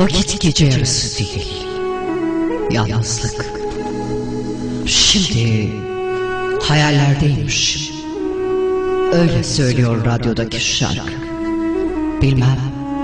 Vakit gece yarısı değil, yalnızlık. Şimdi hayallerdeymişim. Öyle söylüyor radyodaki şarkı. Bilmem,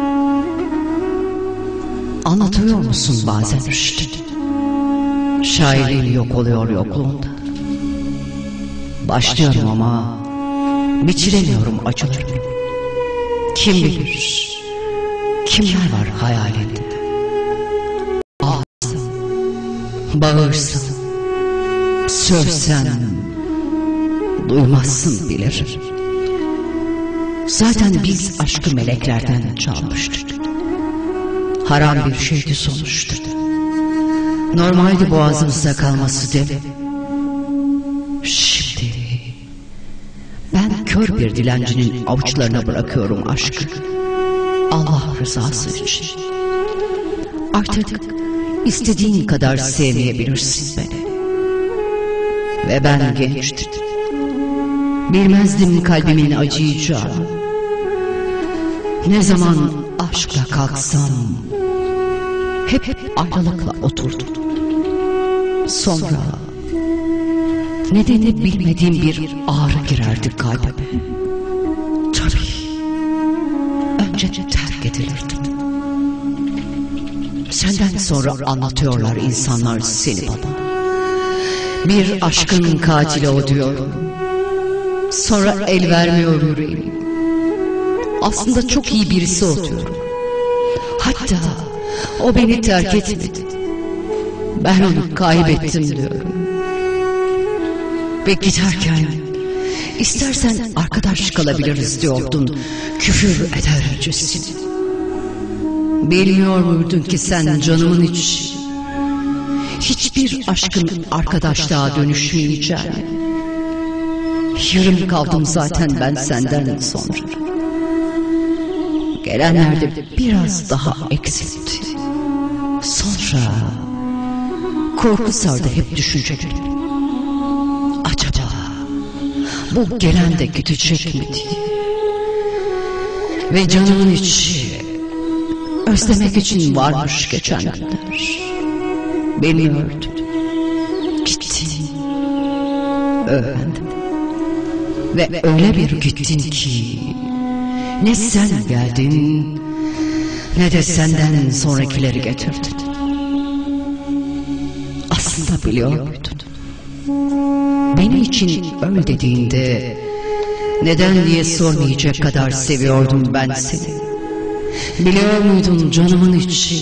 anlatıyor musun bazen işte. Şairliğin yok oluyor yokluğunda. Başlıyorum ama biçilemiyorum acılarımı. Kim bilir kimler var hayalinde. Ağlasın, bağırsın, sövsen duymazsın bilirim. Zaten biz aşkı meleklerden çalmıştık. Haram bir şeydi sonuçta. Normaldi boğazımızda kalması değil mi? Şimdi ben kör bir dilencinin avuçlarına bırakıyorum aşkı. Allah rızası için. Artık istediğin kadar sevmeyebilirsin beni. Ve ben gençtim. Bilmezdim kalbimin acıyacağını. Ne zaman aşkla kalksam hep ayrılıkla oturdum. Sonra nedeni bilmediğim bir ağrı girerdi kalbime. Tabii önce terk edilirdim. Senden sonra anlatıyorlar insanlar seni bana. Bir aşkın katili o diyorum. Sonra el vermiyor yüreğim. Aslında çok iyi birisi o diyorum. Hatta o beni terk etmedi. Ben onu kaybettim diyorum. Ve giderken istersen arkadaş kalabiliriz diyordun, küfür edercesine. Bilmiyor muydun ki sen canımın içi, hiçbir aşkın arkadaşlığa dönüşmeyeceğini? Yarım kaldım zaten ben senden sonra. Gelenler de biraz daha eksiltti. Sonra korku sardı hep düşünceleri. Acaba bu gelen de gidecek mi diye. Ve canımın içi özlemek için varmış geçen günler. Bilmiyordum. Gittin. Öğrendim. Ve öyle bir gittin ki ne sen geldin ne de senden sonrakileri getirdin. Aslında biliyor muydun? Benim için öl dediğinde neden diye sormayacak kadar seviyordum ben seni. Biliyor muydun canımın içi?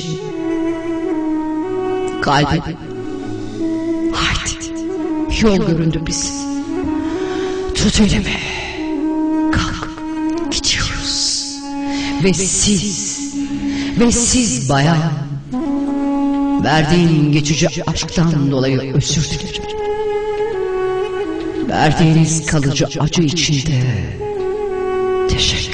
Kalbim. Haydi yol göründü bize. Tut elimi. Kalk gidiyoruz. Ve siz bayan, verdiğin geçici aşktan dolayı özür dilerim. Verdiğiniz kalıcı acı içinde teşekkür